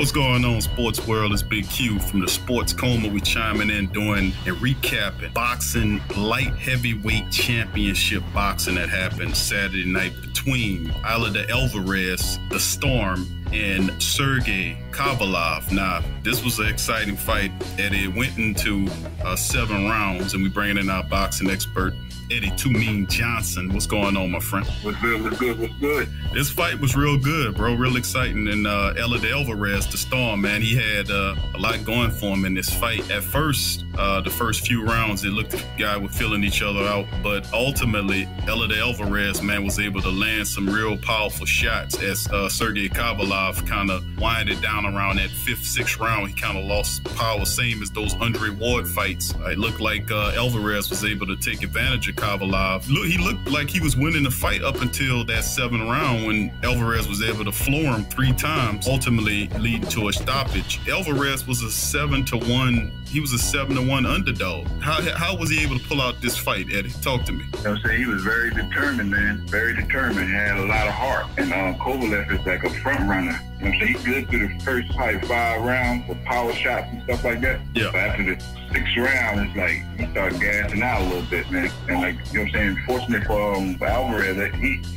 What's going on, sports world? It's Big Q from the Sports Coma. We chiming in doing and recapping boxing light heavyweight championship boxing that happened Saturday night between Eleider Alvarez, the Storm, and Sergey Kovalev. Now, this was an exciting fight, Eddie. It went into 7 rounds, and we bringing in our boxing expert, Eddie Too Mean Johnson. What's going on, my friend? What's good? What's good? What's good? This fight was real good, bro. Real exciting. And Eleider Alvarez, the Storm, man, he had a lot going for him in this fight. At first, the first few rounds, it looked like the guy was filling each other out. But ultimately, Eleider Alvarez, man, was able to land some real powerful shots as Sergey Kovalev kind of winded down around that 5th, 6th round. He kind of lost power, same as those Andre Ward fights. It looked like Alvarez was able to take advantage of Kovalev. He looked like he was winning the fight up until that 7th round when Alvarez was able to floor him 3 times, ultimately leading to a stoppage. Alvarez was a 7-1. He was a 7-1 underdog. How was he able to pull out this fight, Eddie? Talk to me. You know what I'm saying? He was very determined, man. Very determined. He had a lot of heart. And Kovalev is like a front runner. You know what I'm saying? He's good through the first 5 rounds with power shots and stuff like that. Yeah. But after the 6th round, it's like he started gassing out a little bit, man. And like, you know what I'm saying? Fortunately for Alvarez,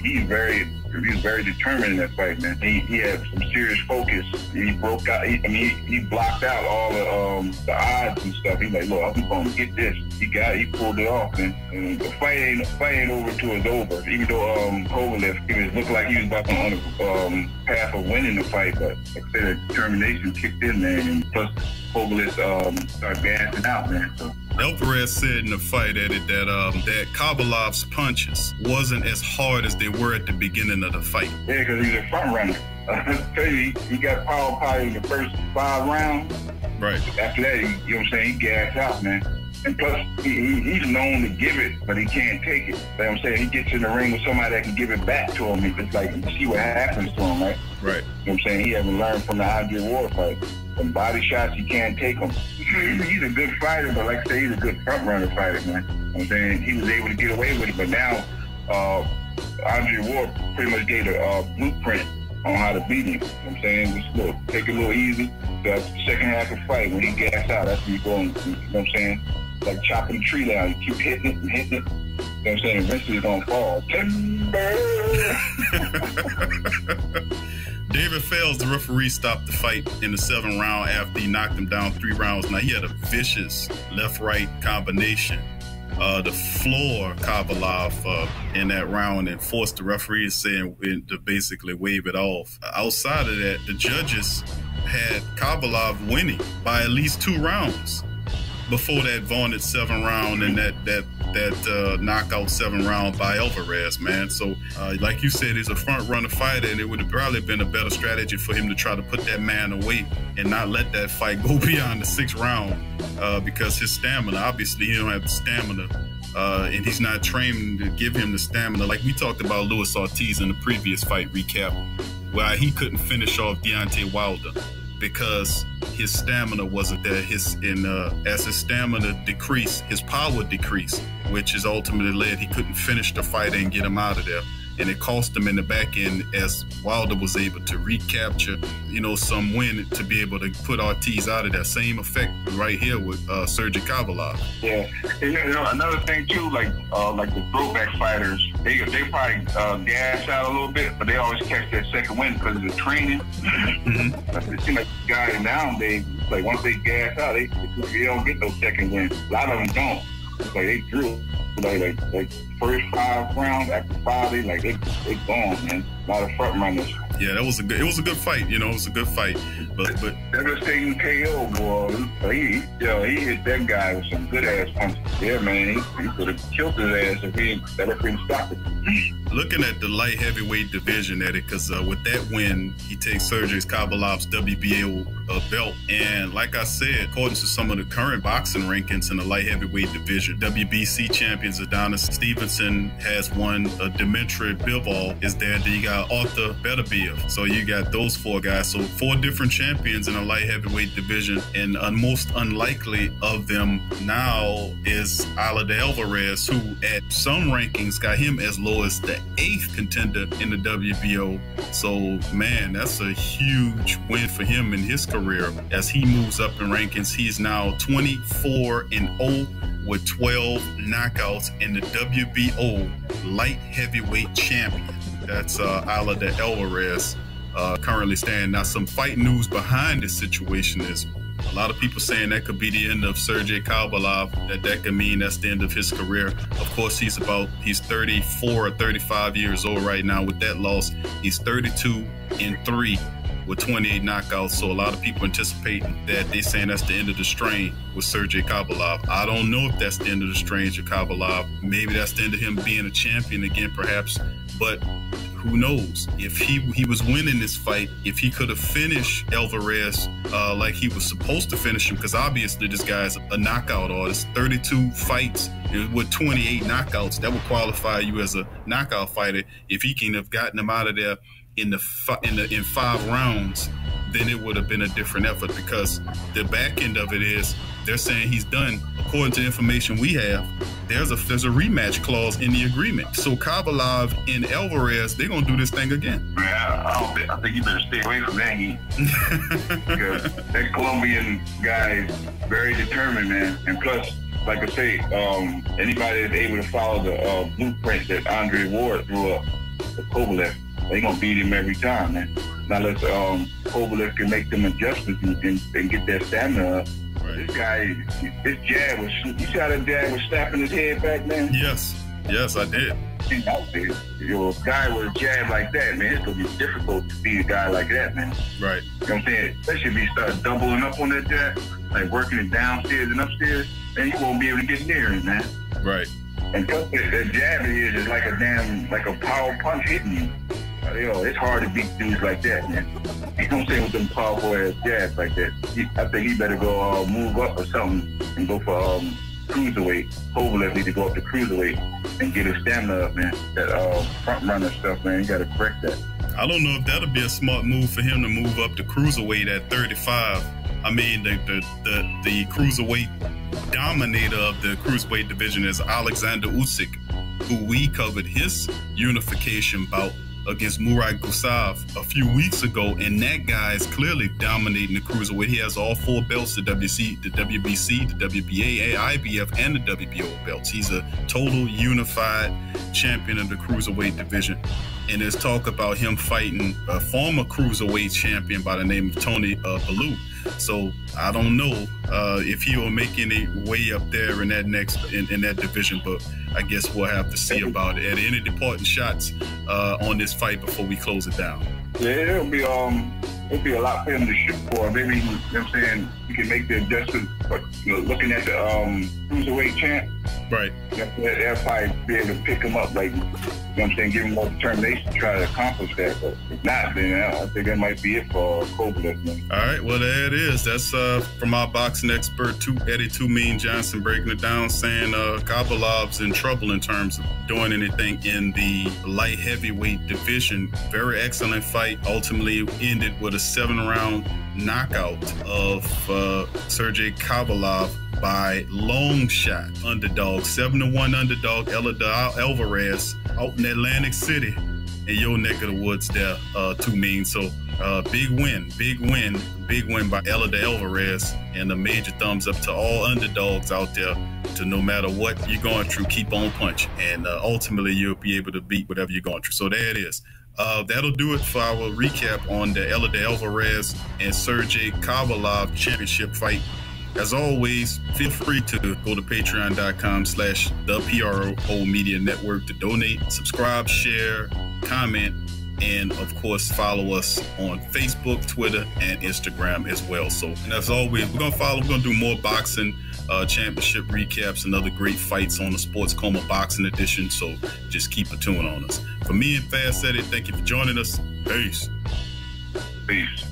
he was very determined in that fight, man. He had some serious focus. He broke out. He blocked out all the odds and stuff. He's like, look, I'm gonna get this. He pulled it off, man. And the fight ain't over till it's over. Even though Kovalev looked like he was about on the path of winning the fight, but like I said, the determination kicked in, man. And plus, Kovalev started gassing out, man. So. Alvarez said in the fight, Eddie, that Kovalev's punches wasn't as hard as they were at the beginning of the fight. Yeah, because he's a front runner. I tell you, he got power in the first 5 rounds. Right. After that, you know what I'm saying, he gassed out, man. And plus, he's known to give it, but he can't take it. You know what I'm saying? He gets in the ring with somebody that can give it back to him. It's like, you see what happens to him, right? Right. You know what I'm saying? He hasn't learned from the Andre Ward fight. Some body shots, he can't take them. He's a good fighter, but like I say, he's a good front runner fighter, man. You know what I'm saying? He was able to get away with it, but now Andre Ward pretty much gave a blueprint on how to beat him. You know what I'm saying? Just look, take it a little easy. The second half of the fight, when he gas out, that's when you go, you know what I'm saying? Like chopping the tree down. You keep hitting it and hitting it. You know what I'm saying? Eventually it's gonna fall. Timber! David Fales, the referee, stopped the fight in the 7th round after he knocked him down 3 rounds. Now, he had a vicious left-right combination. The floor Kovalev in that round and forced the referee to basically wave it off. Outside of that, the judges had Kovalev winning by at least 2 rounds before that vaunted 7th round and that knockout 7th round by Alvarez, man. So, like you said, he's a front-runner fighter, and it would have probably been a better strategy for him to try to put that man away and not let that fight go beyond the 6th round because his stamina, obviously, he don't have the stamina, and he's not trained to give him the stamina. Like we talked about Luis Ortiz in the previous fight recap, where he couldn't finish off Deontay Wilder because his stamina wasn't there. As his stamina decreased, his power decreased, which is ultimately led he couldn't finish the fight and get him out of there. And it cost him in the back end as Wilder was able to recapture, some win to be able to put Ortiz out of that. Same effect right here with Sergey Kovalev. Yeah, another thing too, like the throwback fighters, they probably gas out a little bit, but they always catch that second win because of the training. Mm-hmm. It seems like guys nowadays, like once they gas out, they don't get no second win. A lot of them don't. It's like they drew. Like first 5 rounds, after 5, they gone, man. A lot of front runners. Yeah, it was a good fight. It was a good fight. But devastating KO, boy. He hit that guy with some good ass punches. Yeah, man, he could have killed his ass if that referee stopped it. Looking at the light heavyweight division, Eddie, because with that win, he takes Sergey Kovalev's WBA belt. And like I said, according to some of the current boxing rankings in the light heavyweight division, WBC champions Adonis Stevenson has won. Dmitry Bivol is there. Then you got Arthur Beterbiev. So you got those 4 guys. So 4 different champions in the light heavyweight division. And most unlikely of them now is Eleider Alvarez, who at some rankings got him as low go as the 8th contender in the WBO. So, man, that's a huge win for him in his career as he moves up in rankings. He's now 24-0 with 12 knockouts in the WBO light heavyweight champion. That's Eleider Alvarez currently standing. Now, some fight news behind this situation is a lot of people saying that could be the end of Sergey Kovalev, that could mean that's the end of his career. Of course, he's 34 or 35 years old right now with that loss. He's 32-3 with 28 knockouts. So a lot of people anticipating that they're saying that's the end of the strain with Sergey Kovalev. I don't know if that's the end of the strain of Kovalev. Maybe that's the end of him being a champion again, perhaps. But who knows? If he was winning this fight, if he could have finished Alvarez like he was supposed to finish him, because obviously this guy's a knockout artist. 32 fights with 28 knockouts, that would qualify you as a knockout fighter. If he can have gotten him out of there in 5 rounds, then it would have been a different effort, because the back end of it is they're saying he's done. According to the information we have, there's a rematch clause in the agreement. So Kovalev and Alvarez, they're gonna do this thing again. Man, I think you better stay away from that heat. Because that Colombian guy is very determined, man. And plus, like I say, anybody that's able to follow the blueprint that Andre Ward drew up for Kovalev, they gonna beat him every time, man. Now let's Kovalev can make them adjustments and get that stamina up. Right. This guy, this jab was, you see how that jab was snapping his head back, man? Yes, I did. You're a guy with a jab like that, man, it's gonna be difficult to beat a guy like that, man. Right. You know what I'm saying? Especially if he starts doubling up on that jab, like working it downstairs and upstairs, then you won't be able to get near him, man. Right. And plus, that jab is like a power punch hitting you. It's hard to beat dudes like that, man. You know what I'm saying, with them powerful ass jabs like that. I think he better go move up or something and go for cruiserweight. Kovalev need to go up to cruiserweight and get his stamina up, man. That front runner stuff, man, you gotta correct that. I don't know if that'll be a smart move for him to move up to cruiserweight at 35. I mean, the cruiserweight dominator of the cruiserweight division is Alexander Usyk, who we covered his unification bout against Murat Gusav a few weeks ago, and that guy is clearly dominating the cruiserweight. He has all 4 belts, the WBC, the WBA, IBF, and the WBO belts. He's a total unified champion of the cruiserweight division. And there's talk about him fighting a former cruiserweight champion by the name of Tony Bellew. So I don't know if he will make any way up there in that in that division, but I guess we'll have to see about it. Are there any departing shots on this fight before we close it down? Yeah, it'll be a lot for him to shoot for. Maybe, you know what I'm saying, he can make the adjustment, but looking at the cruiserweight champ, right? They'll probably be able to pick him up, like, you know what I'm saying, give him more determination to try to accomplish that. But if not, then I think that might be it for Kovalev, man. All right, well, there it is. That's from our boxing expert, Eddie Two Mean Johnson, breaking it down, saying Kovalev's in trouble in terms of doing anything in the light heavyweight division. Very excellent fight. Ultimately ended with a 7-round knockout of Sergey Kovalev by long shot underdog, 7-1 underdog Eleider Alvarez out in Atlantic City in your neck of the woods there, Two Mean. So big win by Eleider Alvarez, and a major thumbs up to all underdogs out there to, no matter what you're going through, keep on punching, and ultimately you'll be able to beat whatever you're going through. So there it is. That'll do it for our recap on the Eleider Alvarez and Sergey Kovalev championship fight. As always, feel free to go to patreon.com/the PRO Media Network to donate, subscribe, share, comment, and of course follow us on Facebook, Twitter, and Instagram as well. So, and as always, we're gonna do more boxing championship recaps and other great fights on the Sports Coma Boxing Edition. So just keep a tune on us. For me and Fast Eddie, thank you for joining us. Peace. Peace.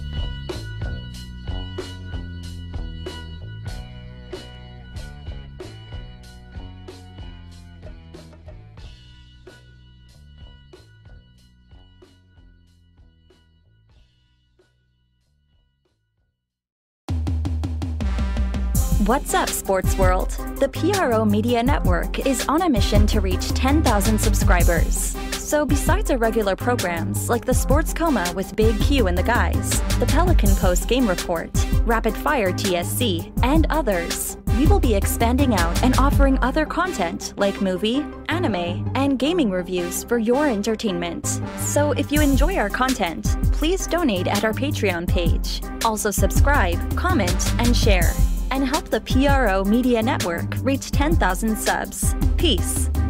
What's up, sports world? The PRO Media Network is on a mission to reach 10,000 subscribers. So besides our regular programs like the Sports Coma with Big Q and the guys, the Pelican Post Game Report, Rapid Fire TSC, and others, we will be expanding out and offering other content like movie, anime, and gaming reviews for your entertainment. So if you enjoy our content, please donate at our Patreon page. Also subscribe, comment, and share, and help the PRO Media Network reach 10,000 subs. Peace.